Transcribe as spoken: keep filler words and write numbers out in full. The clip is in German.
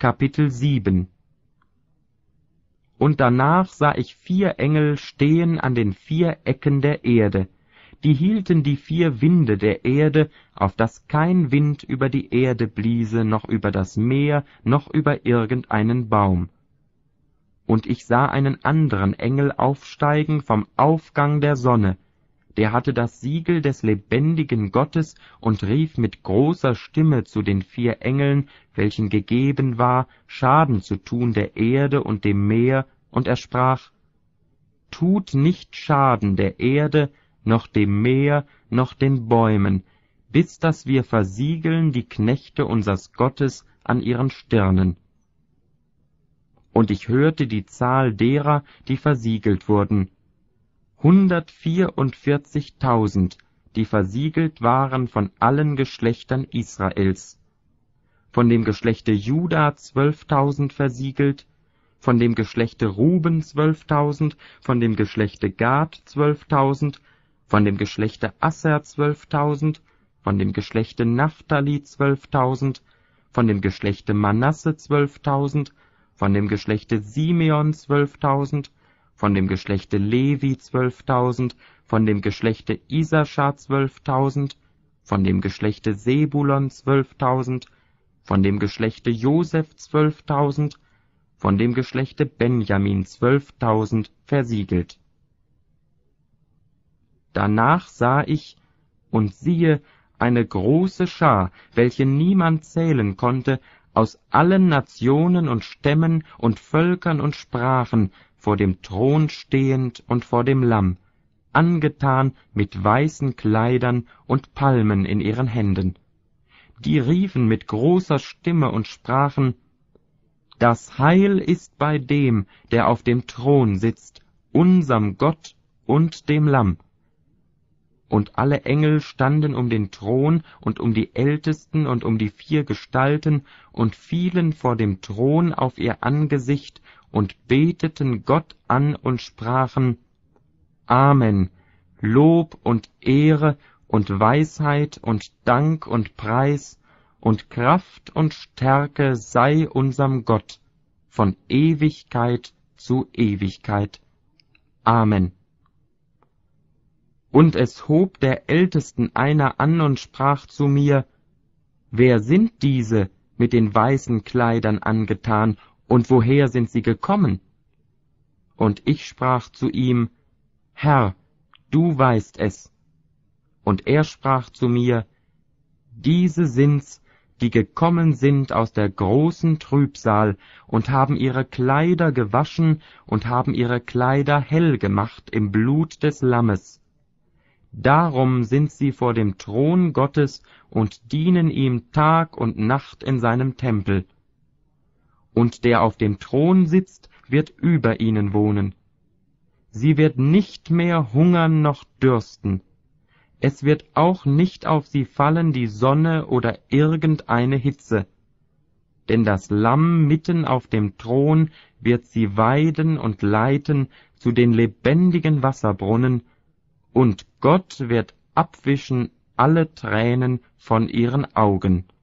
Kapitel sieben. Und danach sah ich vier Engel stehen an den vier Ecken der Erde, die hielten die vier Winde der Erde, auf dass kein Wind über die Erde bliese, noch über das Meer, noch über irgendeinen Baum. Und ich sah einen anderen Engel aufsteigen vom Aufgang der Sonne, der hatte das Siegel des lebendigen Gottes und rief mit großer Stimme zu den vier Engeln, welchen gegeben war, Schaden zu tun der Erde und dem Meer, und er sprach: Tut nicht Schaden der Erde, noch dem Meer, noch den Bäumen, bis dass wir versiegeln die Knechte unsers Gottes an ihren Stirnen. Und ich hörte die Zahl derer, die versiegelt wurden, hundertvierundvierzigtausend, die versiegelt waren von allen Geschlechtern Israels. Von dem Geschlechte Juda zwölftausend versiegelt, von dem Geschlechte Ruben zwölftausend, von dem Geschlechte Gad zwölftausend, von dem Geschlechte Asser zwölftausend, von dem Geschlechte Naphtali zwölftausend, von dem Geschlechte Manasse zwölftausend, von dem Geschlechte Simeon zwölftausend, von dem Geschlechte Levi zwölftausend, von dem Geschlechte Isaschar zwölftausend, von dem Geschlechte Sebulon zwölftausend, von dem Geschlechte Joseph zwölftausend, von dem Geschlechte Benjamin zwölftausend versiegelt. Danach sah ich, und siehe, eine große Schar, welche niemand zählen konnte, aus allen Nationen und Stämmen und Völkern und Sprachen, vor dem Thron stehend und vor dem Lamm, angetan mit weißen Kleidern und Palmen in ihren Händen. Die riefen mit großer Stimme und sprachen: Das Heil ist bei dem, der auf dem Thron sitzt, unserm Gott und dem Lamm. Und alle Engel standen um den Thron und um die Ältesten und um die vier Gestalten und fielen vor dem Thron auf ihr Angesicht und beteten Gott an und sprachen: Amen, Lob und Ehre und Weisheit und Dank und Preis und Kraft und Stärke sei unserm Gott von Ewigkeit zu Ewigkeit. Amen. Und es hob der Ältesten einer an und sprach zu mir: Wer sind diese mit den weißen Kleidern angetan, und woher sind sie gekommen? Und ich sprach zu ihm: Herr, du weißt es. Und er sprach zu mir: Diese sind's, die gekommen sind aus der großen Trübsal und haben ihre Kleider gewaschen und haben ihre Kleider hell gemacht im Blut des Lammes. Darum sind sie vor dem Thron Gottes und dienen ihm Tag und Nacht in seinem Tempel. Und der auf dem Thron sitzt, wird über ihnen wohnen. Sie wird nicht mehr hungern noch dürsten. Es wird auch nicht auf sie fallen die Sonne oder irgendeine Hitze. Denn das Lamm mitten auf dem Thron wird sie weiden und leiten zu den lebendigen Wasserbrunnen, und Gott wird abwischen alle Tränen von ihren Augen.